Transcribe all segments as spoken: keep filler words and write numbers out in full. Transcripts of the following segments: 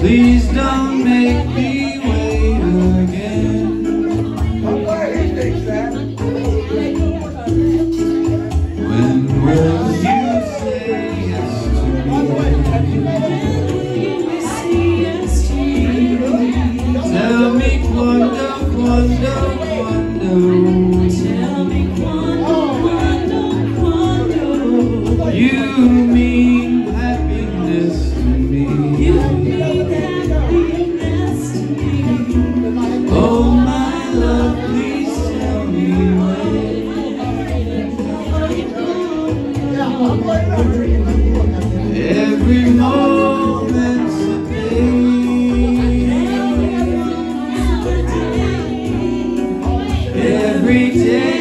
Please don't make me wait again. When will you say yes to me? Tell me quando, quando, quando. Tell me quando, quando, quando. You mean happiness to me. You mean happiness to me. Oh my love, please tell me when. Every moment's a day. Every day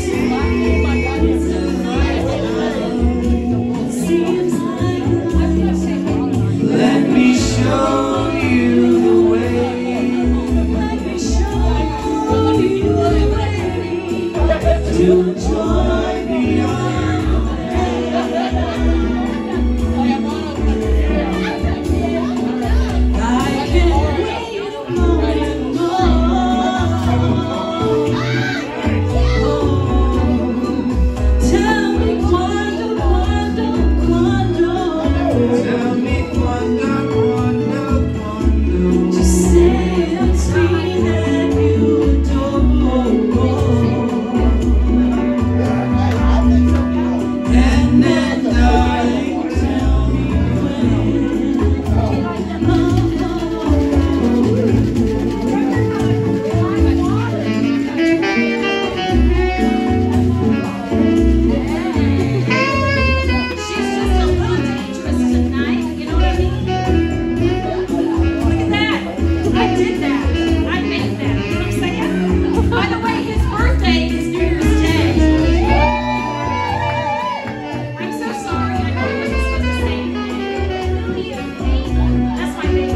Seems like let me show you the way. Let me show you the way To joy beyond. I can't wait a moment more. Tell me quando, quando, quando. Tell me quando, quando, quando. Just say it's me that you adore. And then darling, tell me she's just a little dangerous tonight, you know what I mean? Look at that. I did that. I made that. You know what I'm saying? By the way, his birthday is New Year's Day. I'm so sorry. I know I wasn't supposed to say anything. That's my baby.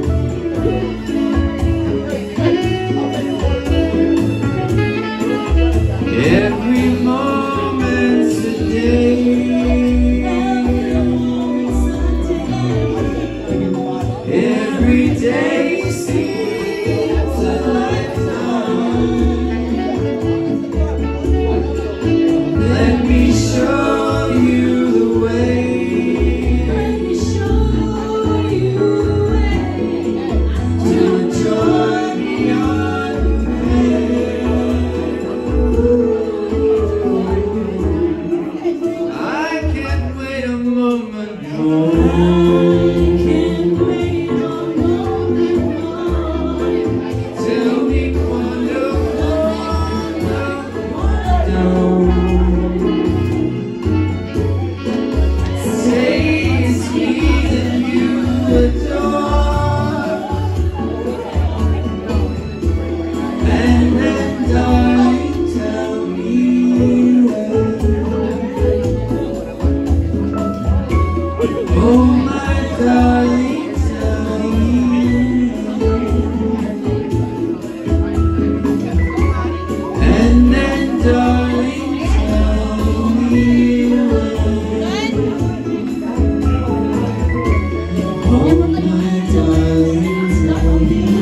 every moment's a day. Every day seems a lifetime. Let me show you the way. Let me show you the way. To joy beyond compare. I can't wait a moment I more. can't wait a moment more. Tell me quando, quando, quando. Say it's me that you adore. And then darling, tell me when. Oh my darling, tell me when. And then darling, tell me when. Oh my darling, tell me